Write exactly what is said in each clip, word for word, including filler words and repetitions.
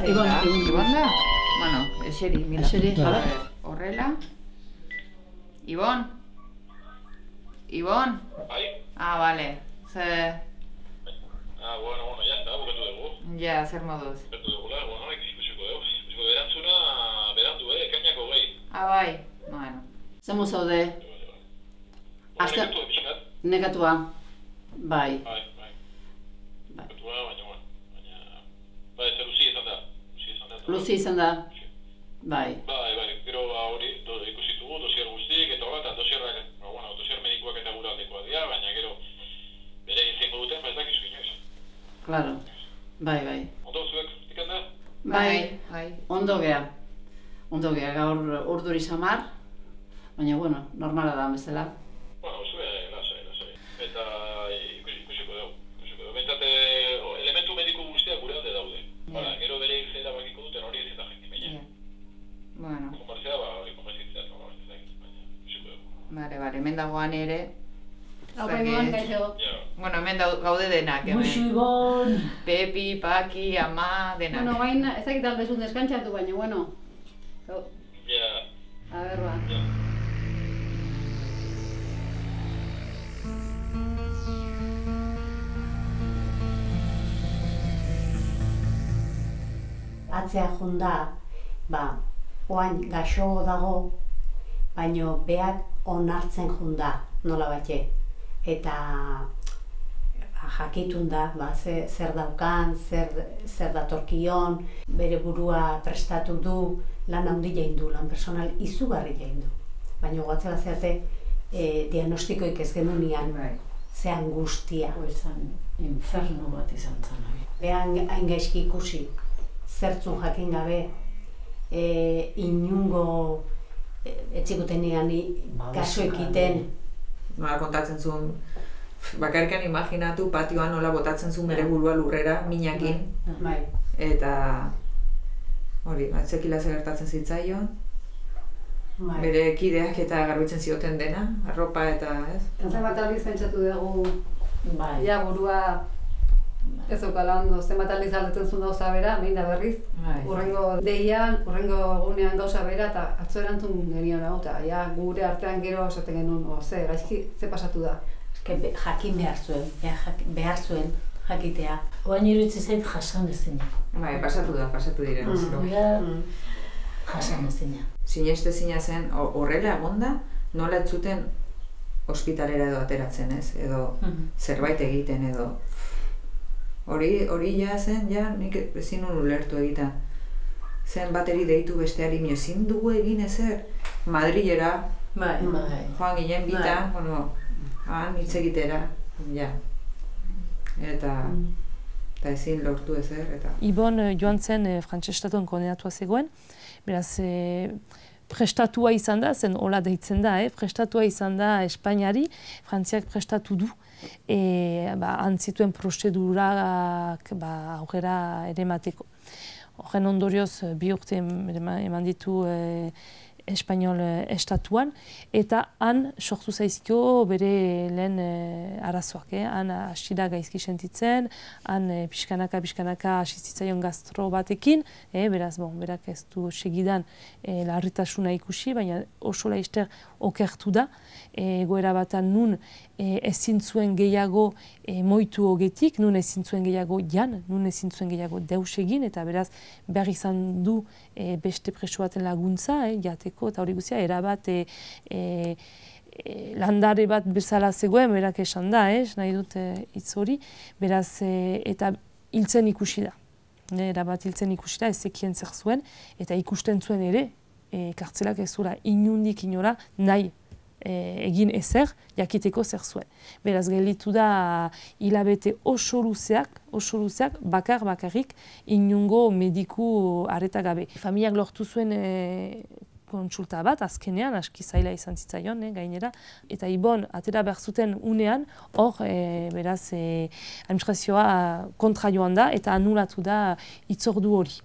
Ibon, Ibon da? Bueno, eseri, mira. Eseri, jala. Horrela. Ibon? Ibon? Bai? Ah, bale. Ze... Ah, bueno, bueno, ya está, bukatu dugu. Ja, zer moduz. Bukatu dugula, bueno, ikusiko dugu. Ikusiko berantzuna, berandu, eh, ekainako gehi. Ah, bai. Bueno. Zemo zaude? Aste... Nekatu epizkat? Nekatua. Bai. Bai, bai. Nekatua, baina, bueno, baina... Bai, ez luzi izan da. Luzi izan da. Luzi izan da. Bai. Bai, bai, gero hori ikusitugu, dosier guztik, eta bat, dosierrak, bueno, dosier medikoak eta gura aldekoak dira, baina gero bere izango duten, ba ez dakizu inoiz. Claro. Bai, bai. Ondo, zuek, ikan da? Bai. Bai. Ondo gea. Ondo gea, gaur urduri samar. Baina, bueno, normala da bezala. Bueno, zue, lasai, lasai. Eta ikusiko dugu, ikusiko dugu. Bentsate, elementu mediko guztiak gure alde daude. Hala, gero bere izera bakiko duten hori ez eta jenki baina. Bueno. Konbertzea, ba, hori konbertzitzea, no, ez da egin, baina, ikusiko dugu. Bale, bale, hemen dagoan ere. Aurrengoan, kaixo. Bueno, hemen gaude denak, hemen. Muxu Ibon! Pepi, Paki, Ama, denak. Bueno, bain, ez dakit aldezun deskantzatu, baina, bueno. Ja. A ber, ba. Ja. Atzea junda, ba, oain gaxo dago, baino beak onartzen junda, nola batxe. Eta ba, jakitun da, ba, ze, zer daukan, zer, zer datorkion, bere burua prestatu du, lan handi jain du, lan personal izugarri jain du. Baina goatzela zeate, e, diagnostikoik ez genunian, ze angustia. Izan, inferno bat izan zen. Behan hain gaizki ikusi, zertzun jakin gabe, e, inungo e, etzikutenean kaso ekiten. Nola kontatzen zuen, bakarrikan imaginatu patioan nola botatzen zuen bere burua lurrera, minakin. Bai. Eta hori, atzekila zer gertatzen zitzaion. Bai. Bere kideak eta garbitzen zioten dena, arropa eta ez. Zenbat aldiz pentsatu dugu, Bai. ja burua ez okala ondo, zenbat aldiz aldetzen zuen gauza bera, behin da berriz. Bai. Urrengo deian, urrengo egunean gauza bera, eta atzo erantzun genion hau, eta ja, gure artean gero esaten genuen, o, ze, gaizki, ze pasatu da. Eske be, jakin behar zuen, behar, jak, behar zuen jakitea. Oain irutzi zait jasan ezina. Bai, pasatu da, pasatu diren. Mm. Oia, Mm. jasan ezina. Sineste zina zen, ho- horrela egonda, nola ez zuten ospitalera edo ateratzen ez, edo Mhm. zerbait egiten edo. Hori, hori ja zen, ja, nik ezin nuen ulertu egiten. Zen bateri deitu besteari, mio, ezin dugu egin ezer. Madrilera, Bai. Bai. joan ginen bitan, bueno, han hitz egitera, ja. Eta, eta ezin lortu ezer, eta... Ibon eh, joan zen eh, frantses estatuan kondenatua zegoen, beraz eh, prestatua izan da, zen hola deitzen da, eh? Prestatua izan da Espainiari, Frantziak prestatu du, e, ba, antzituen prozedurak ba, aurrera ere mateko. Horren ondorioz bi urte eman ditu eh, Espainol estatuan, eta han sortu zaizkio bere lehen eh, arazoak. Eh? Han hasi da gaizki sentitzen, han eh, pixkanaka pixkanaka hasi zitzaion gastro batekin, eh? Beraz, bon, berak ez du segidan eh, larritasuna ikusi, baina oso laizter okertu da, eh, goera batan nun eh, ezin zuen gehiago eh, moitu hogetik, nun ezin zuen gehiago jan, nun ezin zuen gehiago deus egin, eta beraz behar izan du eh, beste preso baten laguntza, eh, jateko, eta hori guztia, erabat e, e, e, landare bat bezala zegoen, berak esan da, eh, nahi dut e, hitz hori, beraz, e, eta hiltzen ikusi da. E, erabat hiltzen ikusi da, ez zekien zer zuen, eta ikusten zuen ere, e, kartzelak ez zura inundik inora nahi e, egin ezer, jakiteko zer zuen. Beraz, gelditu da hilabete oso luzeak, oso luzeak, bakar bakarrik, inungo mediku arreta gabe. Familiak lortu zuen e, kontsulta bat, azkenean, aski zaila izan zitzaion, eh, gainera, eta Ibon atera behar zuten unean, hor, e, beraz, e, administrazioa kontra joan da, eta anulatu da hitzordu hori.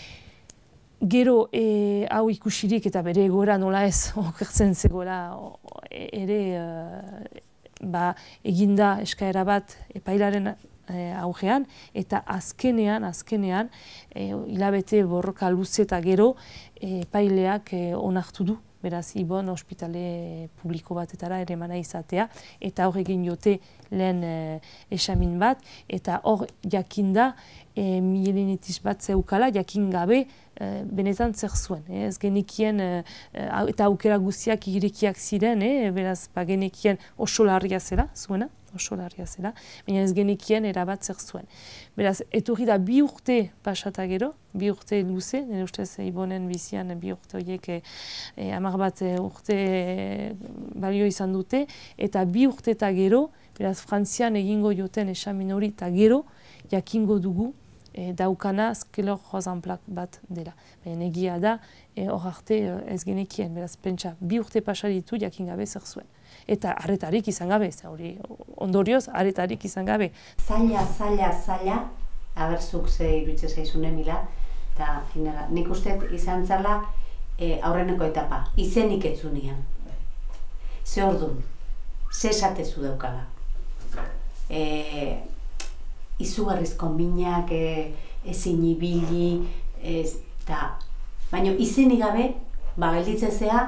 Gero, e, hau ikusirik eta bere egoera nola ez, okertzen zegoela ere, e, ba, eginda eskaera bat epailaren e, augean, eta azkenean, azkenean, e, hilabete borroka luze eta gero, e, paileak e, onartu du, beraz, Ibon ospitale publiko batetara ere emana izatea, eta hor egin jote lehen e, esamin bat, eta hor jakinda e, mielinitis bat zeukala, jakin gabe e, benetan zer zuen. E, ez genikien, e, eta aukera guztiak irekiak ziren, e, beraz, ba, genekien oso larria zela, zuena, oso larria zela, baina ez genekien erabat zer zuen. Beraz, etorri da bi urte pasata gero, bi urte luze, nire ustez Ibonen bizian bi urte horiek e, e, hamar bat e, urte e, balio izan dute, eta bi urte eta gero, beraz, Frantzian egingo joten esamin hori eta gero, jakingo dugu e, daukana skelor rosanplak bat dela. Baina egia da, hor e, arte ez genekien, beraz, pentsa, bi urte pasa ditu jakin gabe zer zuen. Eta arretarik izan gabe, hori ondorioz arretarik izan gabe. Zaila, zaila, zaila, aberzuk ze iruditzen zaizun Emila, eta nik uste izan zala e, aurreneko etapa, izenik etzunian. Ze ordun, ze esatezu daukala. E, izugarrizko minak, e, ezin ibili, eta baina izenik gabe, ba gelditzen zea,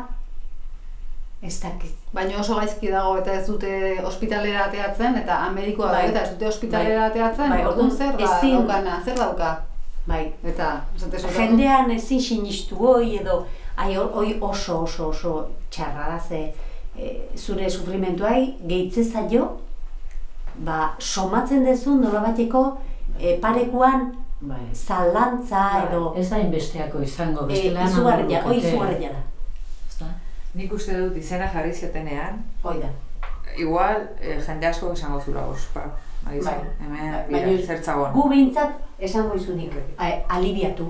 ez dakit. Baina oso gaizki dago eta ez dute ospitalera ateatzen, eta medikoa bai, eta ez dute ospitalera bai, ateatzen, bai, orduan zer da ezin, daukana, zer dauka? Bai. Eta, jendean ezin sinistu hoi edo, ai, hoi oso oso oso txarra da, ze e, zure sufrimentuai gehitze zaio, ba, somatzen dezun nolabateko e, parekuan bai, zalantza bai, edo... Ez da inbesteako izango, bestela e, izugarria, hoi izugarria da. Nik uste dut izena jarri ziotenean, Oida. Igual eh, jende asko esango zula ospa. Bai, hemen bira, zertzagon. Gu behintzat esango izunik, alibiatu.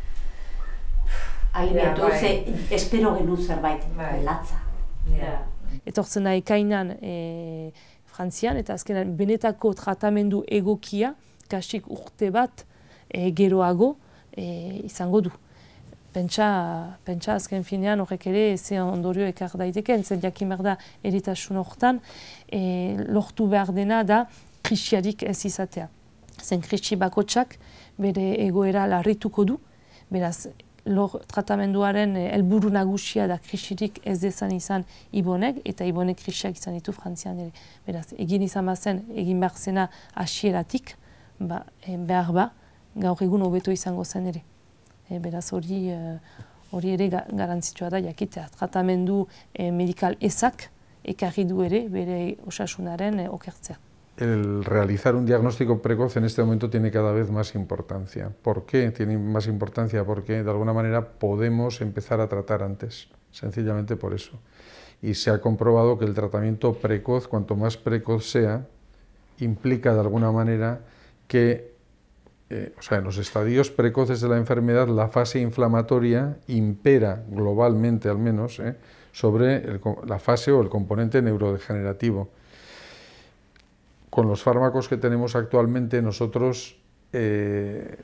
Alibiatu, ja, ze espero genu zerbait, bai, latza. Ja. Etortzen da ekainan e, Frantzian, eta azkenan benetako tratamendu egokia, kasik urte bat e, geroago e, izango du. Pentsa, pentsa azken finean horrek ere ze ondorio ekar daiteken, zen jakin behar da eritasun horretan, e, lortu behar dena da krisiarik ez izatea. Zen krisi bakotsak bere egoera larrituko du, beraz, lor tratamenduaren helburu nagusia da krisirik ez dezan izan Ibonek, eta Ibonek krisiak izan ditu Frantzian ere. Beraz, egin izan bazen, egin behar zena hasieratik, ba, behar ba, gaur egun hobeto izango zen ere. E, beraz hori hori ere garantzitsua da jakitea. Tratamendu e, medikal ezak ekarri du ere bere osasunaren e, okertzea. El realizar un diagnóstico precoz en este momento tiene cada vez más importancia. ¿Por qué tiene más importancia? Porque de alguna manera podemos empezar a tratar antes, sencillamente por eso. Y se ha comprobado que el tratamiento precoz, cuanto más precoz sea, implica de alguna manera que Eh, o sea, en los estadios precoces de la enfermedad la fase inflamatoria impera globalmente al menos eh, sobre el, la fase o el componente neurodegenerativo. Con los fármacos que tenemos actualmente nosotros eh,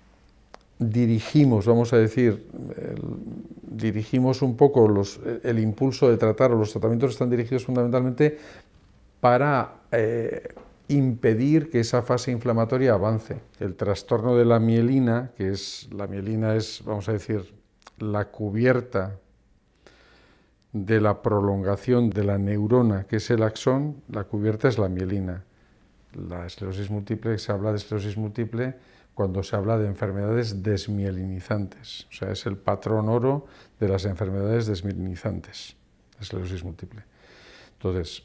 dirigimos, vamos a decir, el, dirigimos un poco los, el impulso de tratar, o los tratamientos están dirigidos fundamentalmente para eh, impedir que esa fase inflamatoria avance. El trastorno de la mielina, que es, la mielina es, vamos a decir, la cubierta de la prolongación de la neurona, que es el axón, la cubierta es la mielina. La esclerosis múltiple, se habla de esclerosis múltiple cuando se habla de enfermedades desmielinizantes, o sea, es el patrón oro de las enfermedades desmielinizantes, la esclerosis múltiple. Entonces,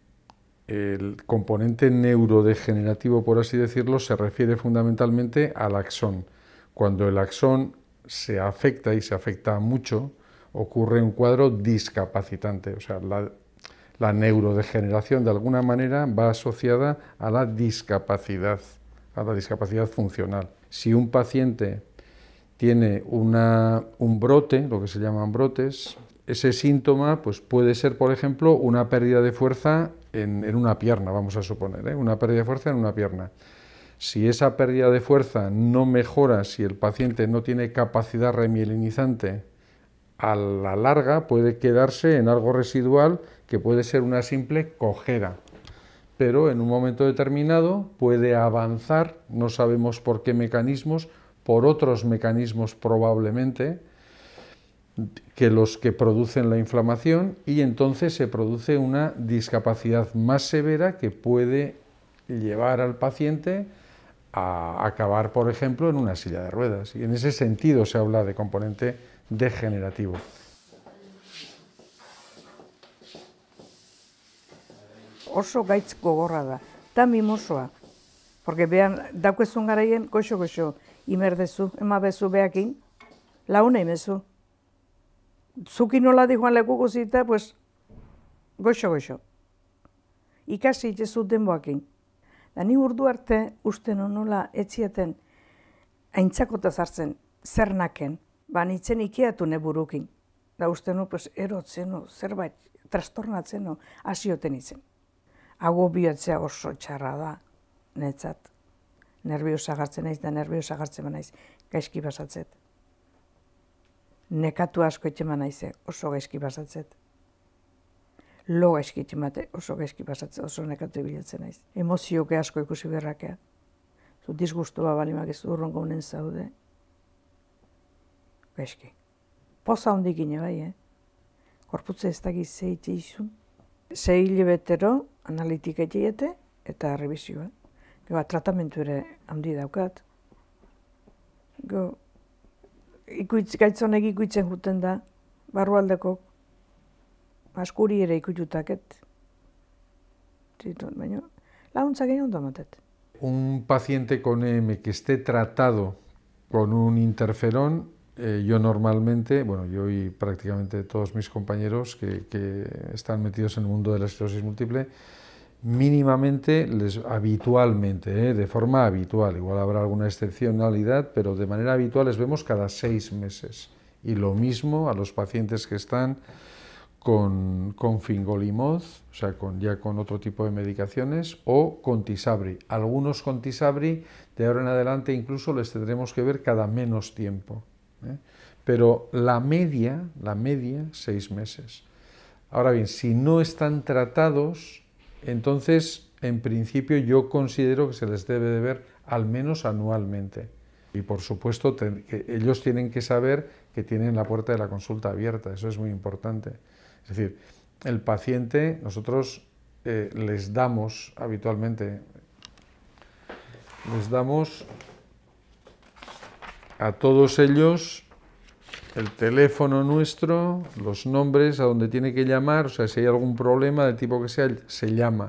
el componente neurodegenerativo, por así decirlo, se refiere fundamentalmente al axón. Cuando el axón se afecta, y se afecta mucho, ocurre un cuadro discapacitante. O sea, la, la neurodegeneración de alguna manera va asociada a la discapacidad, a la discapacidad funcional. Si un paciente tiene una, un brote, lo que se llaman brotes, ese síntoma pues, puede ser, por ejemplo, una pérdida de fuerza en, en una pierna, vamos a suponer, ¿eh? Una pérdida de fuerza en una pierna. Si esa pérdida de fuerza no mejora, si el paciente no tiene capacidad remielinizante, a la larga puede quedarse en algo residual que puede ser una simple cojera. pero en un momento determinado puede avanzar, no sabemos por qué mecanismos, por otros mecanismos probablemente, que los que producen la inflamación, y entonces se produce una discapacidad más severa que puede llevar al paciente a acabar, por ejemplo, en una silla de ruedas. Y en ese sentido se habla de componente degenerativo. Oso gaitz gogorra da, eta mimosoa. Porque behan, daukezun garaien, goxo-goxo, imerdezu, emabezu behakin, launa imezu. Zuki nola di joan leku guzita, pues, goxo-goxo. Ikasi itxezu denboakin. Da ni urdu arte, uste nola etzieten aintzakota zartzen, zer naken, ba nitzen ikeatu neburukin. Da uste no, pues, erotzeno, zerbait, trastornatzeno, hasioten itzen. Agobiotzea oso txarra da, netzat. Nerviosa gartzen naiz, da nerviosa gartzen naiz, gaizki basatzet. Nekatu asko etxeman naize, oso gaizki basatzet. Lo gaizki etxemate, oso gaizki basatzet, oso nekatu bilatzen naiz. Emozioke asko ikusi berrakea. Zu disgustua balimak ez urrongo honen zaude. Gaizki. Poza hondik ine bai, eh? Korputze ez dakiz zeite izun. Sei hilabetero analitika egite eta errebizioa. Gero, tratamentu ere handi daukat. Gero, ikuitz, gaitzonek ikuitzen juten da, barrualdeko, askuri ere ikuitutaket. Baina, laguntza gehiago ondo ematet. Un paciente con E M que esté tratado con un interferón, eh, yo normalmente, bueno, yo y prácticamente todos mis compañeros que, que están metidos en el mundo de la esclerosis múltiple, mínimamente, les, habitualmente, eh, de forma habitual, igual habrá alguna excepcionalidad, pero de manera habitual les vemos cada seis meses. Y lo mismo a los pacientes que están con, con fingolimod, o sea, con, ya con otro tipo de medicaciones, o con Tysabri. Algunos con Tysabri, de ahora en adelante incluso les tendremos que ver cada menos tiempo. ¿eh? Pero la media, la media, seis meses. Ahora bien, si no están tratados, entonces, en principio, yo considero que se les debe de ver al menos anualmente. Y por supuesto, ten, que ellos tienen que saber que tienen la puerta de la consulta abierta, eso es muy importante. Es decir, el paciente, nosotros eh, les damos habitualmente, les damos a todos ellos el teléfono nuestro, los nombres, a donde tiene que llamar, o sea, si hay algún problema del tipo que sea, se llama.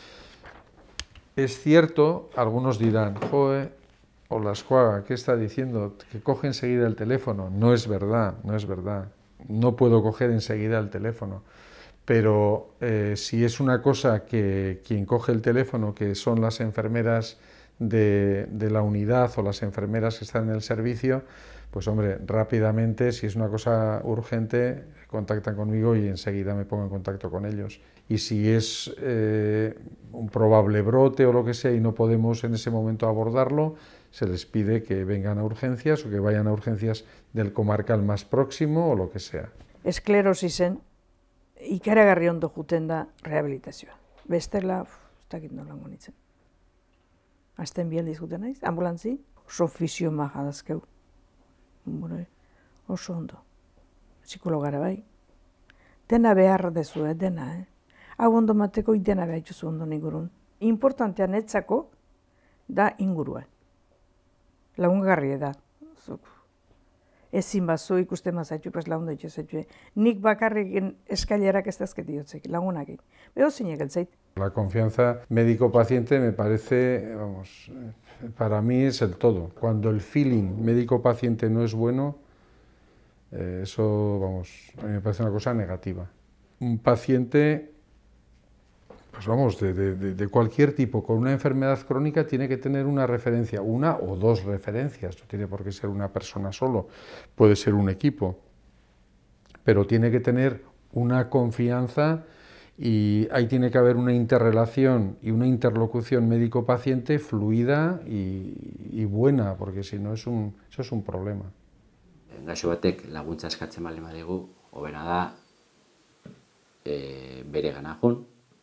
Es cierto, algunos dirán, joder, o la escuaga, ¿qué está diciendo? Que coge enseguida el teléfono. No es verdad, no es verdad. No puedo coger enseguida el teléfono. Pero eh, si es una cosa que quien coge el teléfono, que son las enfermeras de, de la unidad o las enfermeras que están en el servicio, pues hombre, rápidamente, si es una cosa urgente, contactan conmigo y enseguida me pongo en contacto con ellos. Y si es eh, un probable brote o lo que sea y no podemos en ese momento abordarlo, se les pide que vengan a urgencias o que vayan a urgencias del comarcal más próximo o lo que sea. Esklerosisen ikaragarri ondo juten da rehabilitazioa. Bestela, ez dakit nolango nintzen. Azten bialdiz juten naiz, ambulantzi, oso fisio maja dazkeu. Bueno, oso ondo. Psikologara bai. Dena behar dezu, eh? Dena, eh? Hau ondo mateko dena behar juzu ondo ingurun. Importantean etzako da ingurua. Lagungarria da. Ezin bazu ikusten mazaitu, pues lagun daitu zaitu. Nik bakarrik eskailerak ez dazket diotzek, lagunakin. Beho zinek eltzait. La confianza médico-paciente me parece, vamos, para mí es el todo. Cuando el feeling médico-paciente no es bueno, eh, eso, vamos, a mí me parece una cosa negativa. Un paciente, pues vamos, de, de, de cualquier tipo, con una enfermedad crónica tiene que tener una referencia, una o dos referencias, no tiene por qué ser una persona solo, puede ser un equipo, pero tiene que tener una confianza y ahí tiene que haber una interrelación y una interlocución médico-paciente fluida y, y buena, porque si no es un, eso es un problema. Gaixo batek laguntza eskatzen baldin badigu, hobena da e, bere gana joan,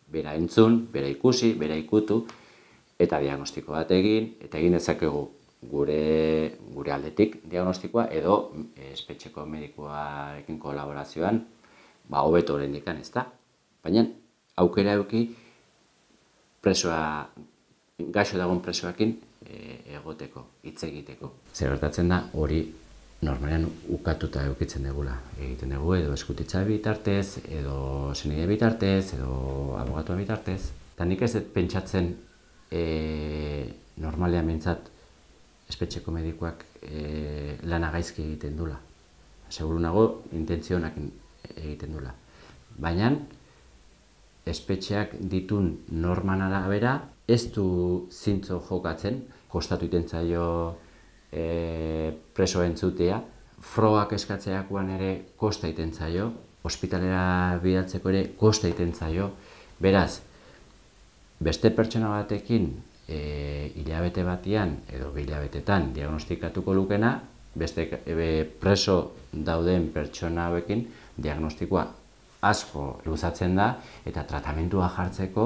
bera entzun, bera ikusi, bera ikutu, eta diagnostiko bat egin, eta egin dezakegu gure, gure aldetik diagnostikoa, edo espetxeko medikuarekin kolaborazioan, ba, hobeto oraindikan, ez da? Baina, aukera eduki presoa, gaixo dagoen presoakin egoteko, hitz egiteko. Zer gertatzen da, hori normalean ukatuta eukitzen dugula. Egiten dugu edo eskutitza bitartez, edo senide bitartez, edo abogatua bitartez. Eta nik ez dut pentsatzen normalean behintzat espetxeko medikuak lana gaizki egiten dula. Seguru nago, intentzionak egiten dula. Baina, espetxeak ditun norman arabera, ez du zintzo jokatzen, kostatu iten zaio preso entzutea, frogak eskatzeakoan ere kosta iten zaio, ospitalera bidaltzeko ere kosta iten zaio. Beraz, beste pertsona batekin hilabete batian edo hilabetetan diagnostikatuko lukena, beste preso dauden pertsona hauekin diagnostikoa asko luzatzen da eta tratamendua jartzeko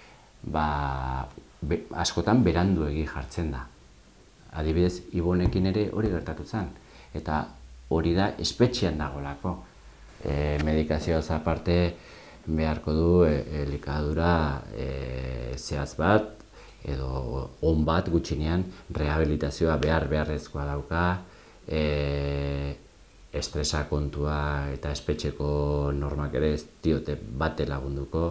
askotan beranduegi jartzen da. Adibidez, Ibonekin ere hori gertatu zen, eta hori da espetxean dagolako. Medikazioaz aparte beharko du elikadura zehaz bat, edo on bat gutxinean rehabilitazioa behar beharrezkoa dauka, estresa kontua eta espetxeko normak ere ez diote bate lagunduko.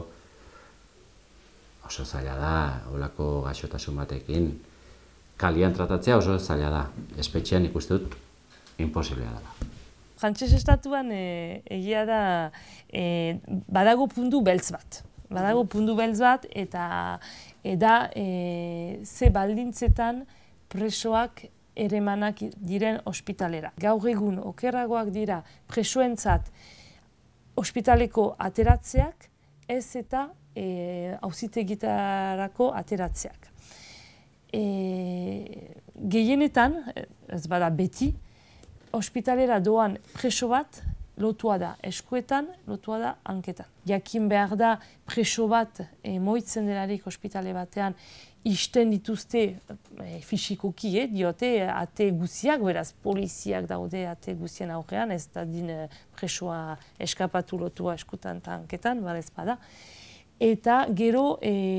Oso zaila da, holako gaixotasun batekin. Kalian tratatzea oso zaila da, espetxean ikuste dut imposiblea dela. Frantses estatuan egia da badago puntu beltz bat. Badago puntu beltz bat eta da ze baldintzetan presoak eremanak diren ospitalera. Gaur egun okerragoak dira presoentzat ospitaleko ateratzeak, ez eta auzitegitarako ateratzeak. Gehienetan, ez bada beti, ospitalera doan preso bat lotua da eskuetan, lotua da hanketan. Jakin behar da preso bat moitzen delarik ospitale batean isten dituzte fisikoki, diote ate guziak, beraz poliziak daude ate guzien aurrean, ez da din presoa eskapatu lotua eskutan eta hanketan, bada ez bada. Eta gero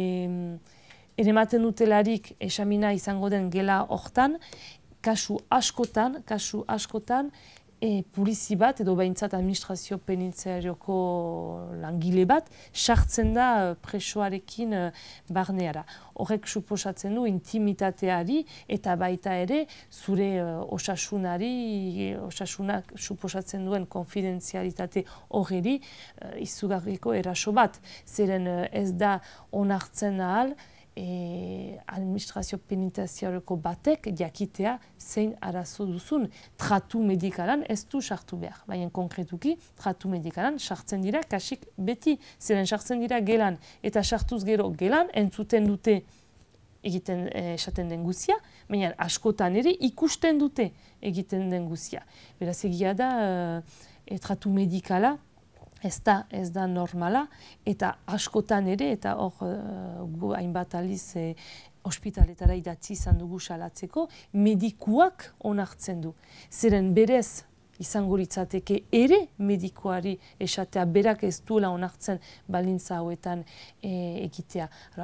erematen dutelarik esamina izango den gela hortan, kasu askotan, kasu askotan, polizi bat edo behintzat administrazio penitentziarioko langile bat sartzen da presoarekin barneara. Horrek suposatzen du intimitateari eta baita ere zure osasunari, osasunak suposatzen duen konfidentzialitate horreri izugarriko eraso bat. Zeren ez da onartzen ahal administrazio penitentziaroko batek jakitea zein arazo duzun. Tratu medikalan ez du sartu behar, baina konkretuki tratu medikalan sartzen dira kasik beti, zeren sartzen dira gelan eta sartuz gero gelan entzuten dute egiten esaten den guzia, baina askotan ere ikusten dute egiten den guzia. Beraz egia da tratu medikala Ez da, ez da normala, eta askotan ere, eta hor gu hainbat aliz ospitaletara idatzi izan dugu salatzeko, medikuak onartzen du. Zeren berez izango litzateke ere medikuari esatea berak ez duela onartzen balintza hauetan egitea.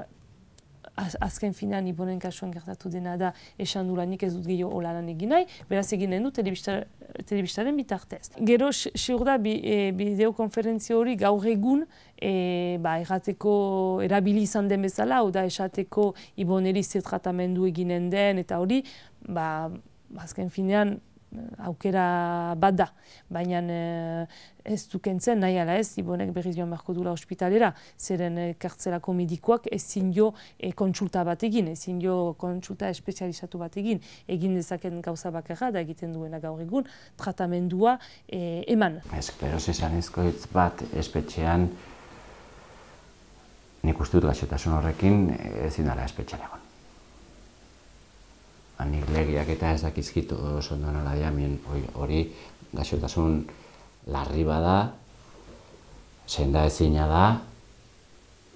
Azken finean Ibonen kasuan gertatu dena da esan dula nik ez dut gehiago olalan egin nahi, beraz eginen du telebistaren bitartez. Gero, seur da, bideokonferentzio hori gaur egun errateko erabili izan den bezala, hau da esateko Iboneri ze tratamendu eginen den, eta hori, azken finean, aukera bat da, baina ez dukentzen nahi ala ez, Ibonek berriz joan beharko dula ospitalera, zeren kartzelako medikoak ezin jo kontsulta bat egin, ezin jo kontsulta espezializatu bat egin, egin dezaken gauza bakarra da egiten duena gaur egun, tratamendua eman. Esklerosis anizkoitz bat espetxean, nik uste dut gaixotasun horrekin ezin dara espetxean egon. Nik legiak eta ez dakizkit oso ondo nola diamien hori gaixotasun larri bada, senda ezina da,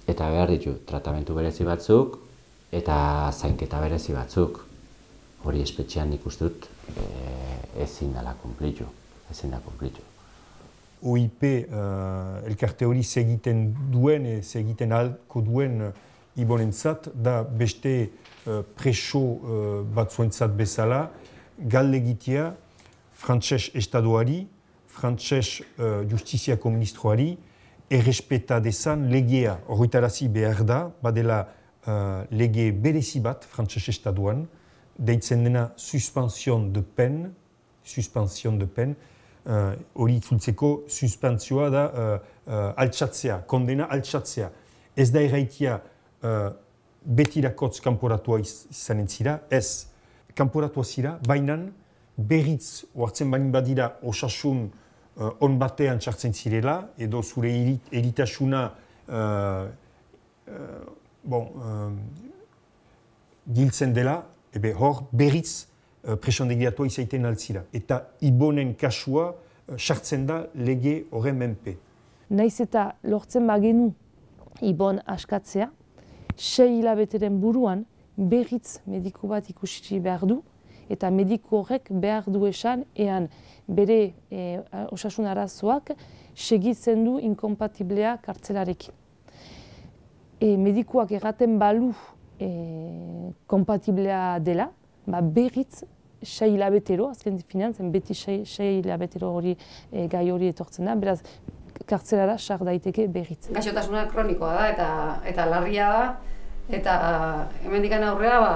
eta behar ditu tratamentu berezi batzuk eta zainketa berezi batzuk. Hori espetxean nik uste dut ezin dela kumplitu, ezin da kumplitu. O I P elkarte hori segiten duen, segiten ahalko duen Ibonentzat, da beste preso batzuentzat bezala, galdegitea frantses estadoari, frantses justiziako ministroari, errespeta dezan legea horretarazi behar da, badela lege berezi bat frantses estadoan, deitzen dena suspension de peine, suspension de peine, hori uh, itzultzeko suspentsioa da uh, uh, altxatzea, kondena altxatzea. Ez da erraitia uh, betirakotz kanporatua izanen zira, ez. Kanporatua zira, bainan berriz oartzen bain badira osasun uh, on batean txartzen zirela, edo zure eritasuna uh, uh, bon, uh, giltzen dela, ebe hor berriz uh, presondegiatua izaiten altzira. Eta Ibonen kasua sartzen uh, da lege horren menpe. Naiz eta lortzen bagenu Ibon askatzea, sei hilabeteren buruan berriz mediku bat ikusi behar du, eta mediku horrek behar du esan ean bere e, osasun arazoak segitzen du inkompatiblea kartzelarekin. E, medikuak erraten balu E, kompatiblea dela, ba berriz sei hilabetero, azken finantzen beti sei hilabetero hori e, gai hori etortzen da, beraz kartzelara sar daiteke berriz. Gaixotasuna kronikoa da eta eta larria da, eta hemendikan aurrera ba,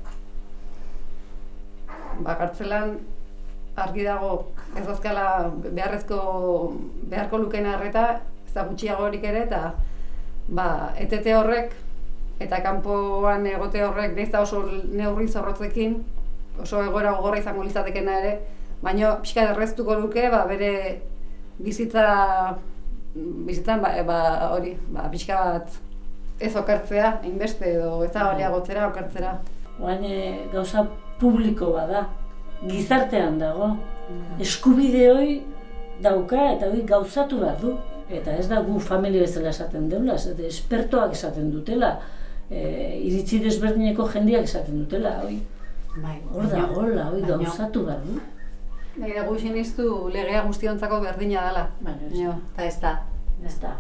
ba kartzelan argi dago ez azkala beharrezko beharko lukeen arreta, ez da gutxiagorik ere, eta ba etete horrek eta kanpoan egote horrek nahiz eta oso neurri zorrotzekin, oso egoera gogorra izango litzatekeena ere, baina pixka erreztuko luke ba, bere bizitza bizitzan ba, ba, hori, ba, pixka bat ez okertzea, hainbeste edo ez da baliagotzera okertzera. Oain e, gauza publiko bada, gizartean dago, eskubide hori dauka eta hori gauzatu behar du. Eta ez da gu familia bezala esaten deula, espertoak esaten dutela. E, iritzi desberdineko jendeak esaten dutela, hoi. Hor da, hola, hoi gauzatu behar du. Nahi dugu siniztu legea guztiontzako berdina dela. Baina, eta ez da. Ez da.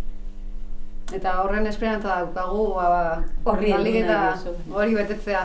Eta horren esperantza daukagu, horri hori betetzea.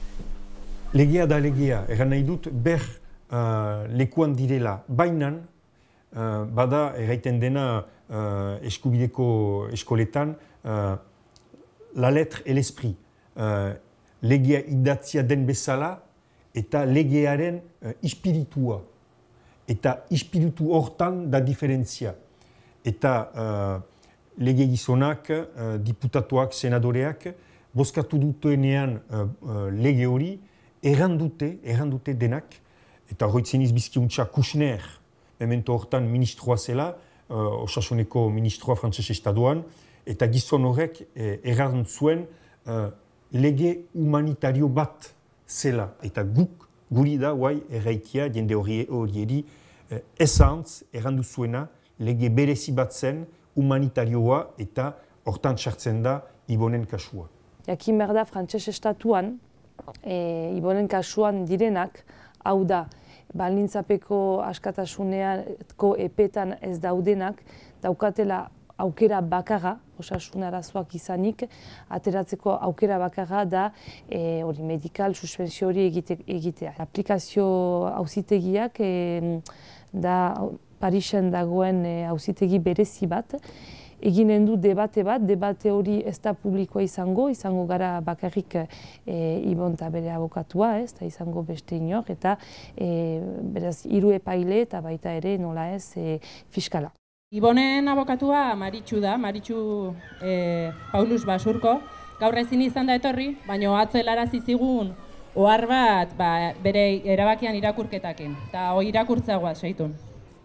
Legea da legea, eran nahi dut ber uh, lekuan direla, bainan, uh, bada erraiten dena uh, eskubideko eskoletan, uh, la lettre et l'esprit. Uh, legea idatzia den bezala eta legearen uh, ispiritua. Eta ispiritu hortan da diferentzia. Eta uh, lege gizonak, uh, diputatuak, senadoreak, bozkatu dutenean uh, uh, lege hori, errandute, errandute denak, eta horretzen izbizkiuntza Kushner, memento hortan ministroa zela, uh, osasuneko ministroa frantses estadoan, eta gizon horrek eh, errant zuen uh, lege humanitario bat zela. Eta guk, guri da, guai, erraikia, jende horieri, eh, ezantz, errandu zuena, lege berezi bat zen, humanitarioa, eta hortan txartzen da Ibonen kasua. Jakin behar da, frantses estatuan, e, Ibonen kasuan direnak, hau da, baldintzapeko askatasuneako epetan ez daudenak, daukatela aukera bakarra, osasun arazoak izanik, ateratzeko aukera bakarra da e, hori medikal suspensio hori egite, egitea. Aplikazio auzitegiak e, da Parisen dagoen auzitegi berezi bat, eginen du debate bat, debate hori ez da publikoa izango, izango gara bakarrik e, Ibon eta bere abokatua, ez da izango beste inor, eta e, beraz hiru epaile eta baita ere nola ez e, fiskala. Ibonen abokatua Maritxu da, Maritxu e, Paulus Basurko. Gaur ezin izan da etorri, baina atzelarazi zigun ohar bat ba, bere erabakian irakurketakin, eta hori irakurtzagoa seitun.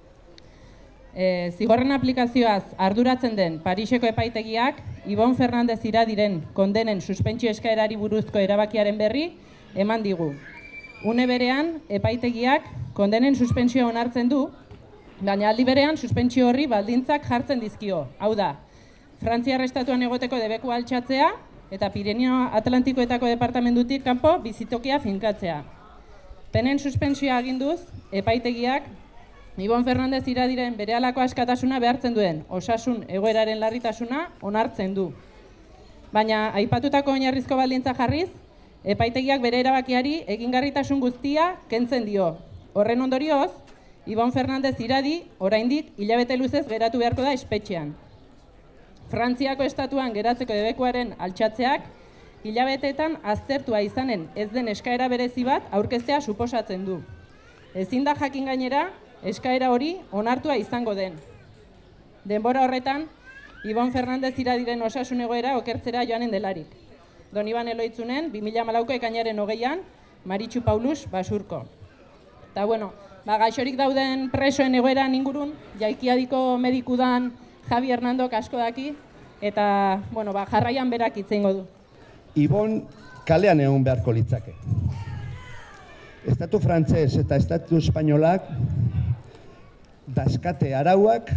E, zigorren aplikazioaz arduratzen den Pariseko epaitegiak, Ibon Fernandez iradiren kondenen suspentsio eskaerari buruzko erabakiaren berri eman digu. Une berean, epaitegiak kondenen suspentsioa onartzen du, baina aldi berean suspentsio horri baldintzak jartzen dizkio. Hau da, Frantziar estatuan egoteko debeku altxatzea eta Pirineo Atlantikoetako departamentutik kanpo bizitokia finkatzea. Penen suspensioa aginduz, epaitegiak Ibon Fernandez Iradiren berehalako askatasuna behartzen duen osasun egoeraren larritasuna onartzen du. Baina aipatutako oinarrizko baldintza jarriz, epaitegiak bere erabakiari egingarritasun guztia kentzen dio. Horren ondorioz, Ibon Fernandez Iradi oraindik hilabete luzez geratu beharko da espetxean. Frantziako estatuan geratzeko debekuaren altxatzeak hilabeteetan aztertua izanen ez den eskaera berezi bat aurkeztea suposatzen du. Ezin da jakin gainera, eskaera hori onartua izango den. Denbora horretan, Ibon Fernandez Iradiren osasun egoera okertzera joanen delarik. Don Iban Eloitzunen, bi mila hamalauko ekainaren hogeian, Maritxu Paulus Basurko. Eta bueno, ba, gaixorik dauden presoen egoeran ingurun, Jaikiadiko medikudan Javi Hernandok asko daki, eta bueno, ba, jarraian berak hitz egingo du. Ibon kalean egon beharko litzake. Estatu frantzez eta estatu espainolak daskate arauak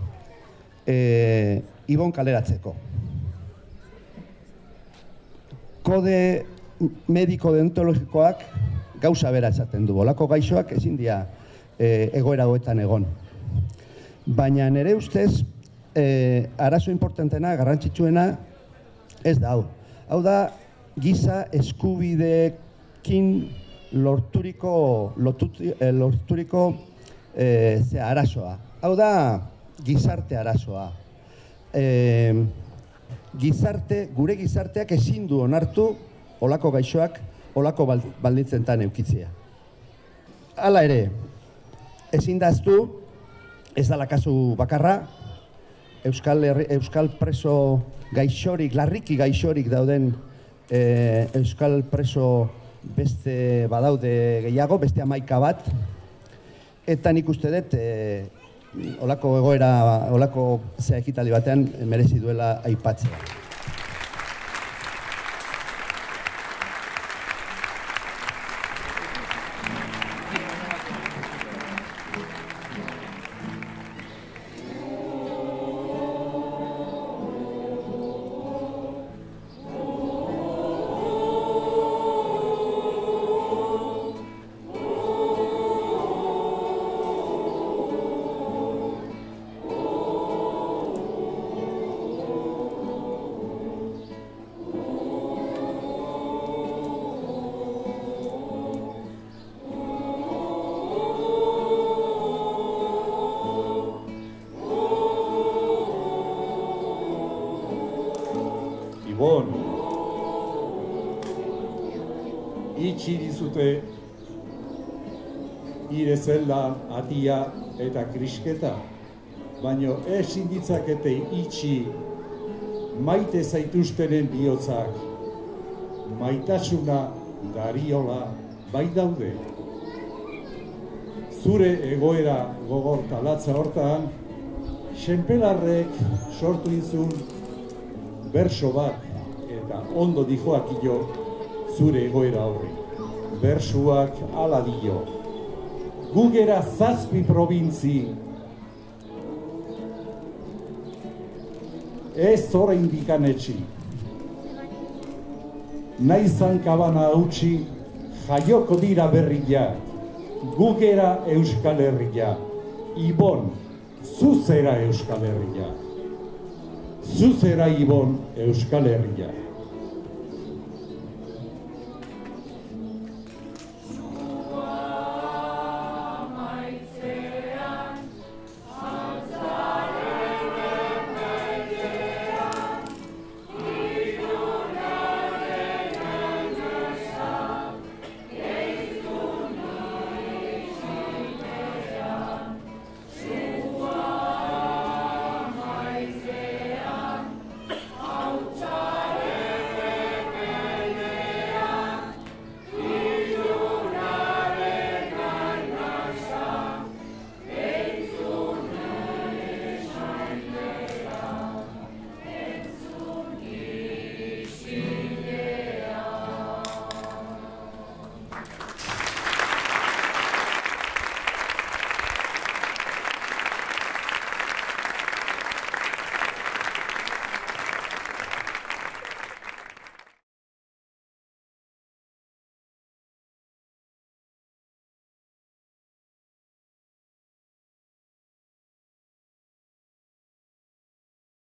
e, Ibon kaleratzeko. Kode mediko deontologikoak gauza bera esaten du. Olako gaixoak ezin dira e, egoera hoetan egon. Baina nire ustez, e, arazo importantena, garrantzitsuena, ez da hau. Hau da, giza eskubideekin lorturiko, lotut, eh, lorturiko eh, ze arazoa. Hau da, gizarte arazoa. Eh, gizarte, gure gizarteak ezin du onartu olako gaixoak, olako baldintzentan eukitzea. Hala ere, ezin daztu, ez dala kasu bakarra, Euskal, Euskal preso gaixorik, larriki gaixorik dauden e, Euskal preso beste badaude gehiago, beste hamaika bat, eta nik uste dut e, olako egoera, olako zea ekitaldi batean merezi duela aipatzea. Ibon, itxi dizute ire zelda, atia eta krisketa, baino ezin ditzakete itxi maite zaituztenen bihotzak. Maitasuna dariola bai daude. Zure egoera gogor talatza hortan, Xenpelarrek sortu izun berso bat, eta ondo dijoak io zure egoera horri. Bersuak ala dio. Gugera zazpi probintzi, ez zora indikan etxi. Naizan kabana hautsi, jaioko dira berria, gugera Euskal Herria. Ibon, zuzera Euskal Herria. Zuzera Ibon Euskal Herria.